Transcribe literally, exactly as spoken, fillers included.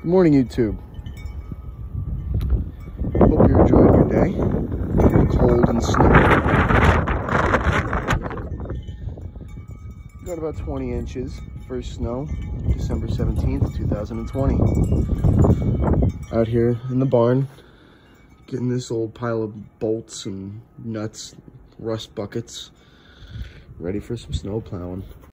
Good morning, YouTube. Hope you're enjoying your day. Cold and snowy. Got about twenty inches. First snow, December seventeenth, two thousand twenty. Out here in the barn, getting this old pile of bolts and nuts, rust buckets, ready for some snow plowing.